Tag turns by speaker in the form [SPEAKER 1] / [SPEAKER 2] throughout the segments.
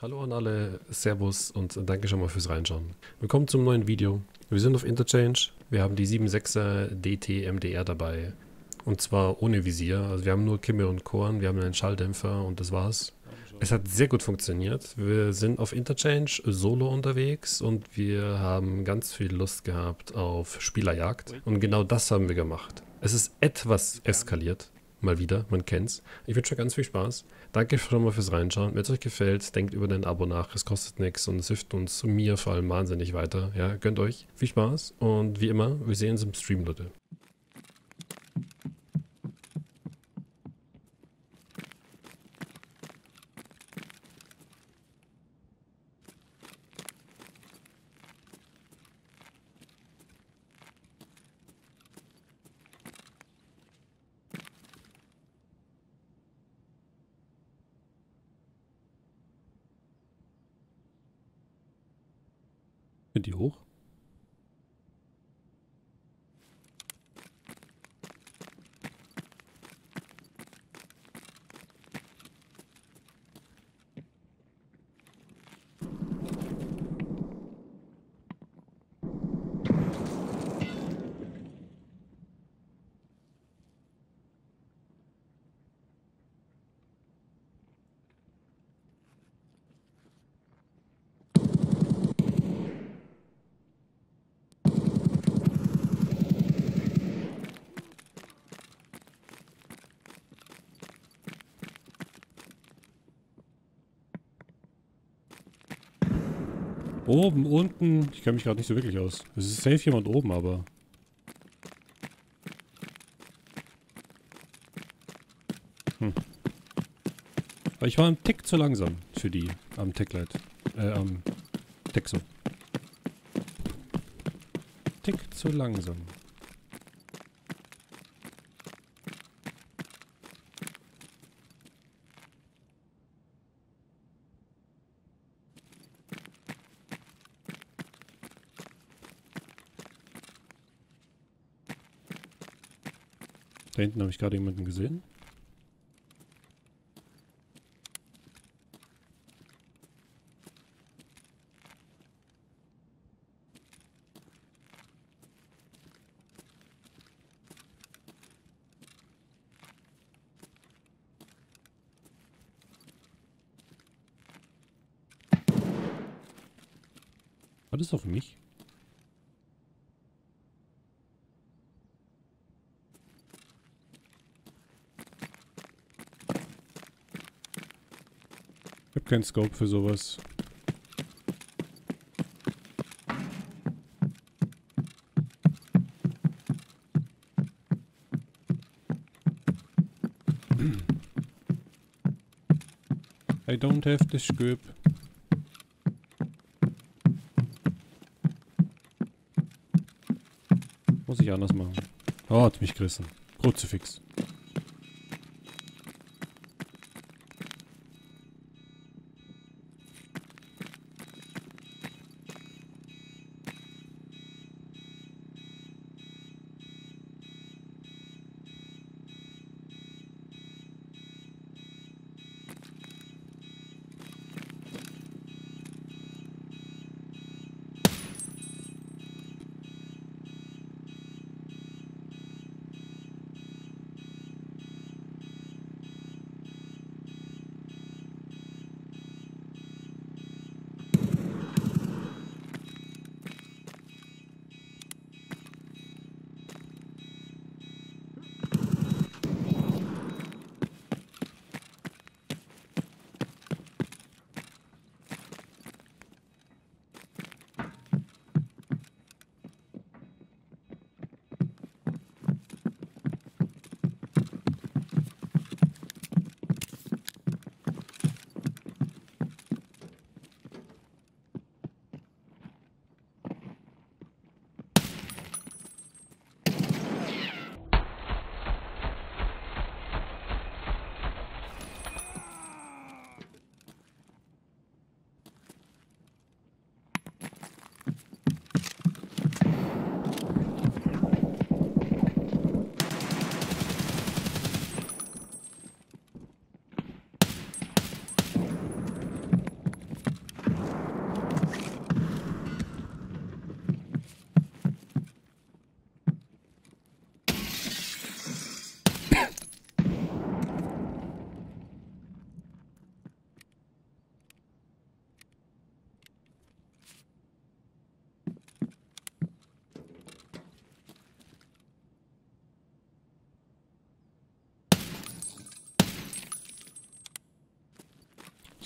[SPEAKER 1] Hallo an alle, Servus und danke schon mal fürs Reinschauen. Willkommen zum neuen Video. Wir sind auf Interchange, wir haben die 7.6er DT MDR dabei. Und zwar ohne Visier, also wir haben nur Kimme und Korn, wir haben einen Schalldämpfer und das war's. Es hat sehr gut funktioniert. Wir sind auf Interchange solo unterwegs und wir haben ganz viel Lust gehabt auf Spielerjagd. Und genau das haben wir gemacht. Es ist etwas eskaliert. Mal wieder, man kennt's. Ich wünsche euch ganz viel Spaß. Danke schon mal fürs Reinschauen. Wenn es euch gefällt, denkt über den Abo nach. Es kostet nichts und es hilft uns, mir vor allem wahnsinnig weiter. Ja, gönnt euch. Viel Spaß und wie immer, wir sehen uns im Stream, Leute. Sind die hoch? Oben, unten. Ich kenne mich gerade nicht so wirklich aus. Es ist safe jemand oben, aber... Aber ich war ein Tick zu langsam für die am Techlight. Am Texo. Tick zu langsam. Da hinten habe ich gerade jemanden gesehen. War das auf mich? Ich habe keinen Scope für sowas. I don't have the scope. Muss ich anders machen. Oh, hat mich gerissen. Kruzifix.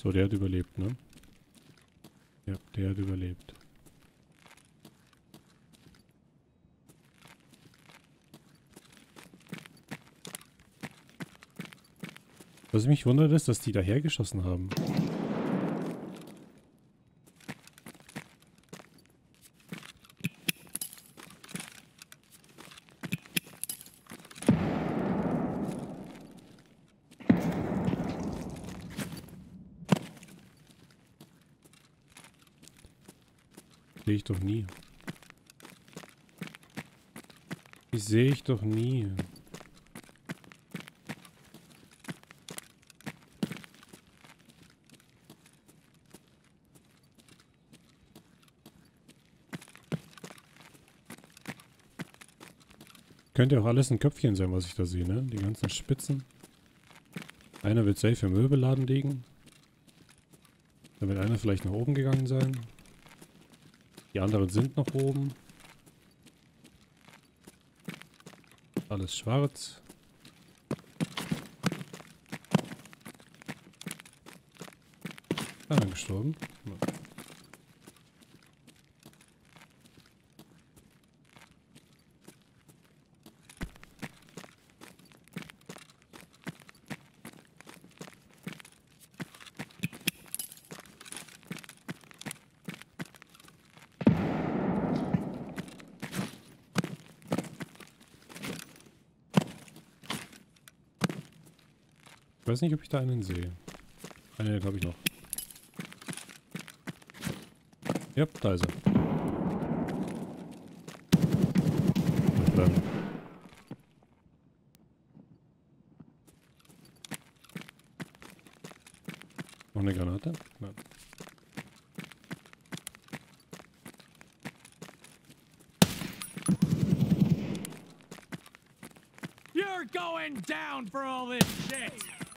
[SPEAKER 2] So, der hat überlebt, ne? Ja, der hat überlebt. Was mich wundert ist, dass die dahergeschossen haben. Sehe ich doch nie. Die sehe ich doch nie. Könnte auch alles ein Köpfchen sein, was ich da sehe, ne? Die ganzen Spitzen. Einer wird safe im Möbelladen liegen. Da wird einer vielleicht nach oben gegangen sein. Die anderen sind noch oben. Alles schwarz. Einer gestorben. Ich weiß nicht, ob ich da einen sehe. Einen habe ich noch. Ja, da ist er. Dann. Noch eine Granate? Nein.
[SPEAKER 3] You're going down for all this shit!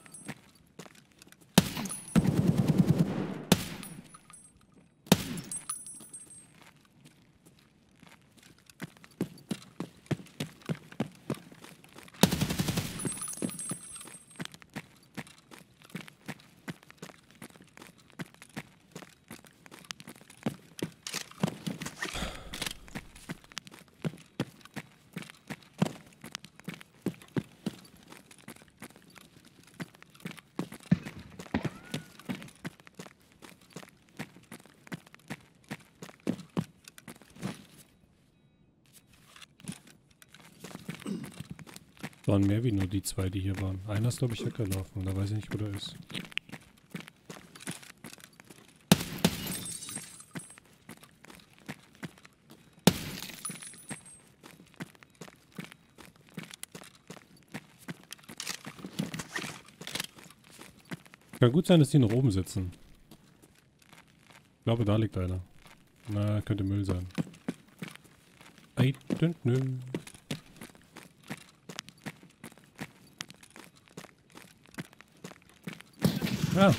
[SPEAKER 2] Waren mehr wie nur die zwei, die hier waren. Einer ist, glaube ich, weggelaufen und da weiß ich nicht, wo der ist. Kann gut sein, dass die noch oben sitzen. Ich glaube, da liegt einer. Na, könnte Müll sein. I don't know. Ja.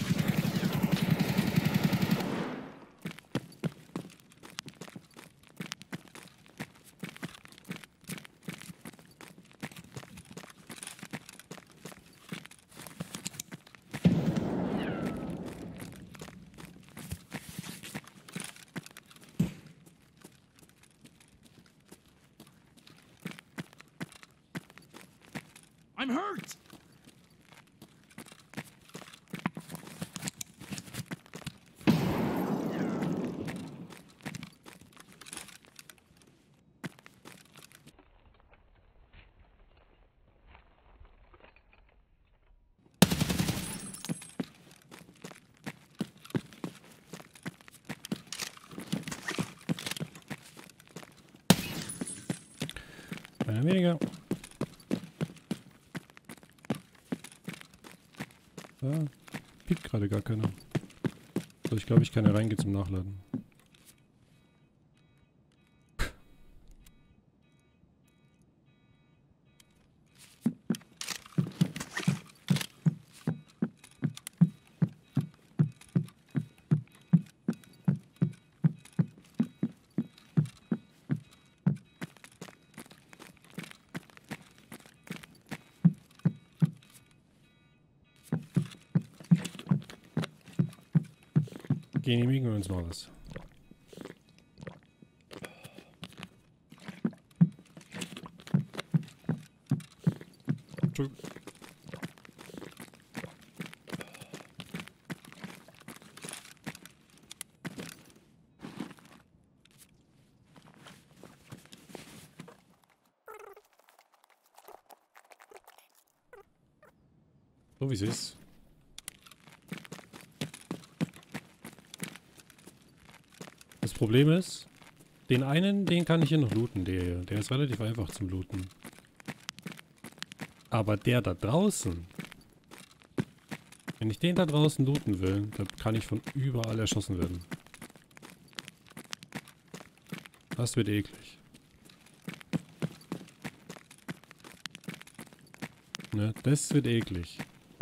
[SPEAKER 3] I'm hurt!
[SPEAKER 2] Einer weniger. Da piekt gerade gar keiner. So, ich glaube, ich kann ja reingehen zum Nachladen. Genehmigen wir uns mal was. Entschuldigung. So wie es ist. Das Problem ist, den einen, den kann ich hier noch looten, der ist relativ einfach zum Looten. Aber der da draußen, wenn ich den da draußen looten will, dann kann ich von überall erschossen werden. Das wird eklig. Ne, das wird eklig.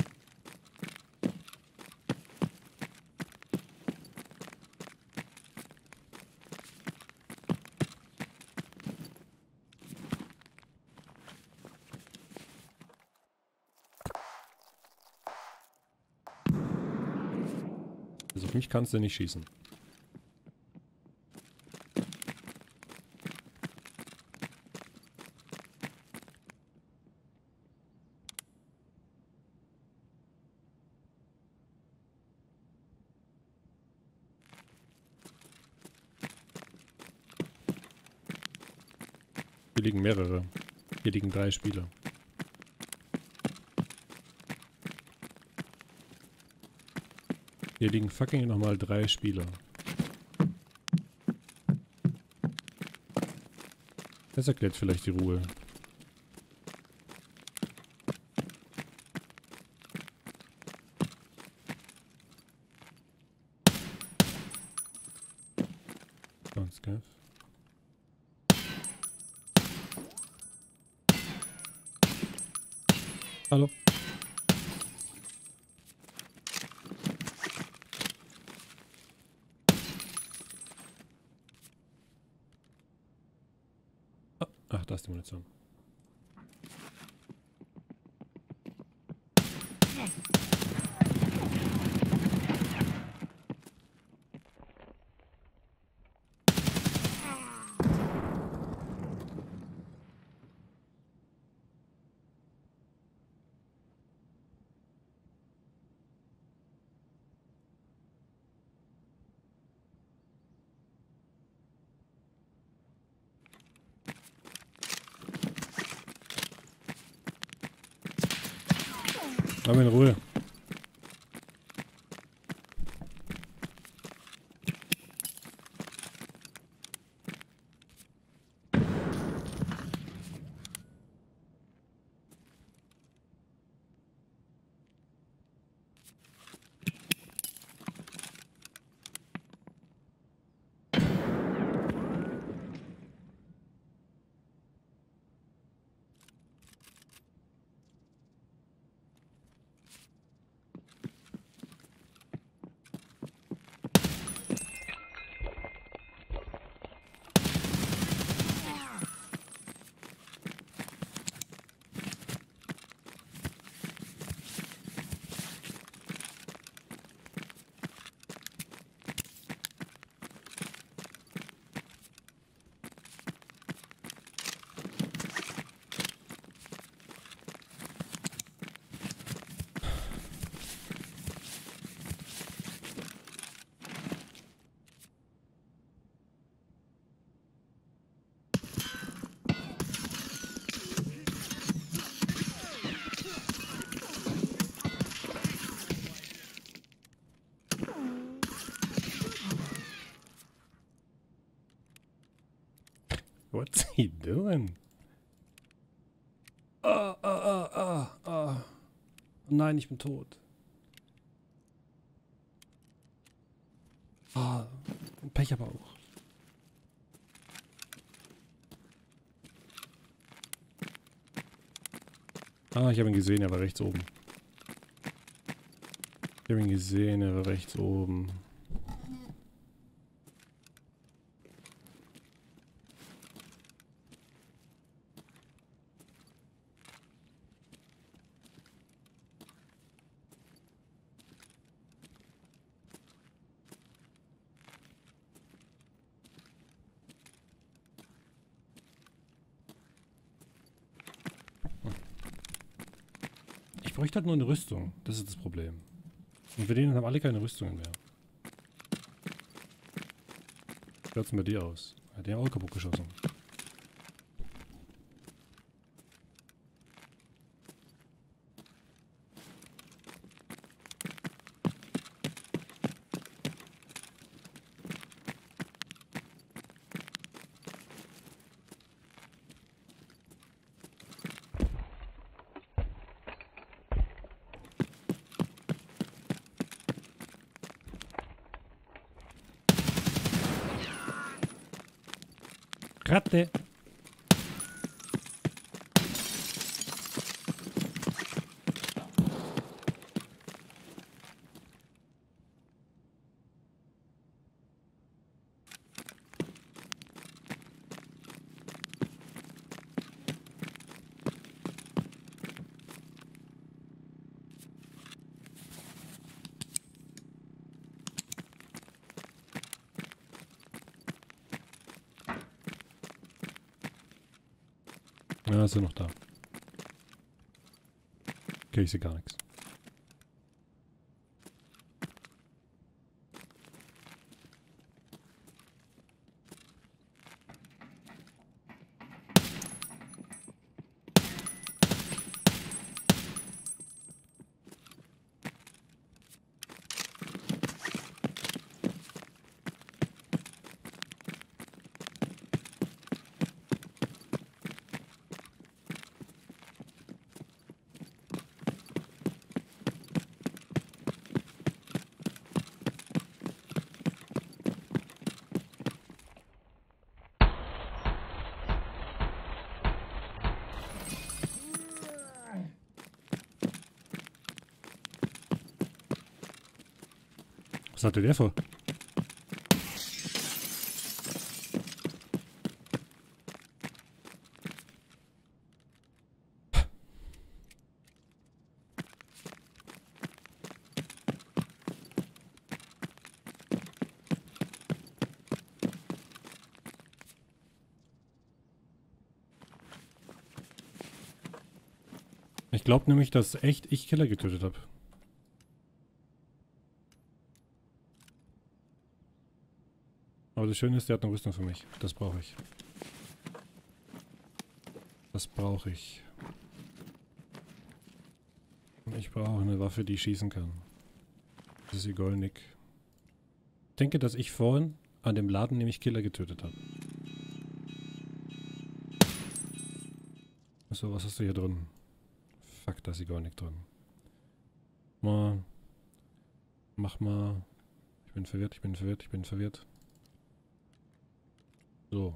[SPEAKER 2] Also auf mich kannst du nicht schießen. Hier liegen mehrere. Hier liegen 3 Spieler. Hier liegen fucking nochmal 3 Spieler. Das erklärt vielleicht die Ruhe. Ganz geil. Hallo. Ach, da ist die Munition. Lass mich in Ruhe. What's he doing? Nein, ich bin tot. Pech aber auch. Ich habe ihn gesehen, er war rechts oben. Ich habe ihn gesehen, er war rechts oben. Ich bräuchte halt nur eine Rüstung. Das ist das Problem. Und wir denen haben alle keine Rüstungen mehr. Wie schaut's denn bei dir aus? Hat der auch kaputt geschossen. Ratte! Ja, ist ja noch da. Okay, ich sehe gar nichts. Was hatte der vor? Ich glaube nämlich, dass echt ich Killer getötet habe. Aber das Schöne ist, der hat eine Rüstung für mich. Das brauche ich. Das brauche ich. Und ich brauche eine Waffe, die schießen kann. Das ist Igolnik. Ich denke, dass ich vorhin an dem Laden nämlich Killer getötet habe. So, was hast du hier drin? Fuck, da ist Igolnik drin. Mach mal. Ich bin verwirrt, ich bin verwirrt, ich bin verwirrt. So.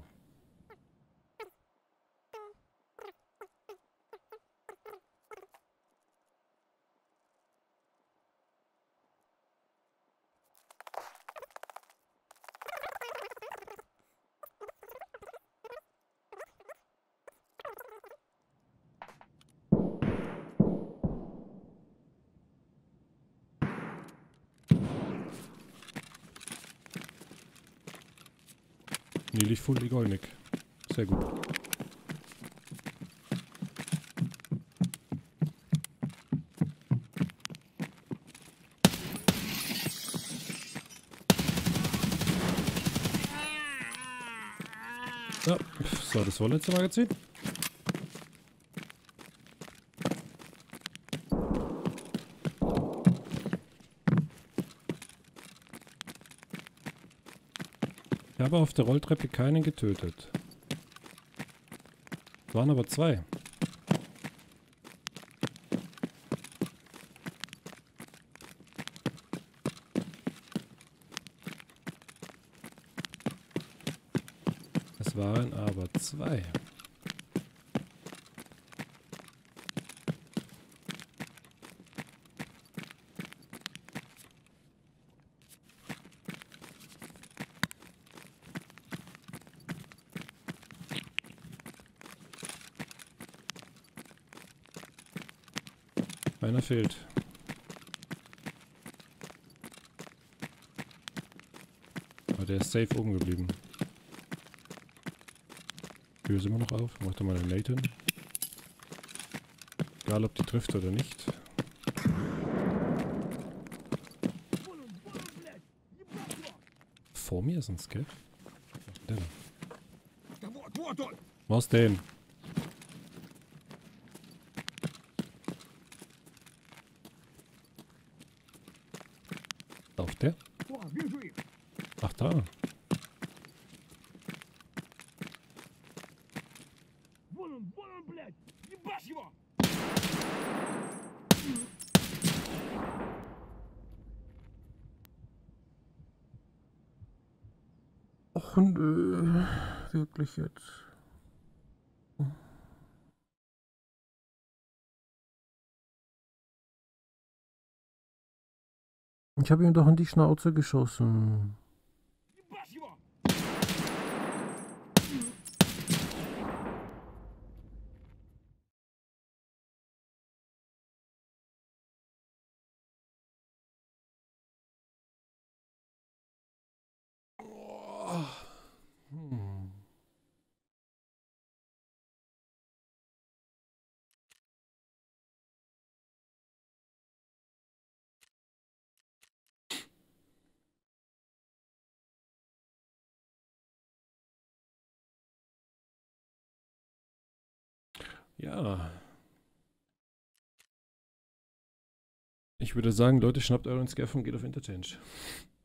[SPEAKER 2] Nearly full Igolnik. Sehr gut. Ja, so, das vorletzte Magazin. Ich habe auf der Rolltreppe keinen getötet. Es waren aber zwei. Es waren aber zwei. Einer fehlt. Aber der ist safe oben geblieben. Die Tür ist immer noch auf. Mach da mal eine Nate hin. Egal ob die trifft oder nicht. vor mir ist ein Scav. Der da. Was denn? Auf der? Ach da. Och nö. Wirklich jetzt. Ich habe ihm doch in die Schnauze geschossen. Ja. Ich würde sagen, Leute, schnappt euren Scaff und geht auf Interchange.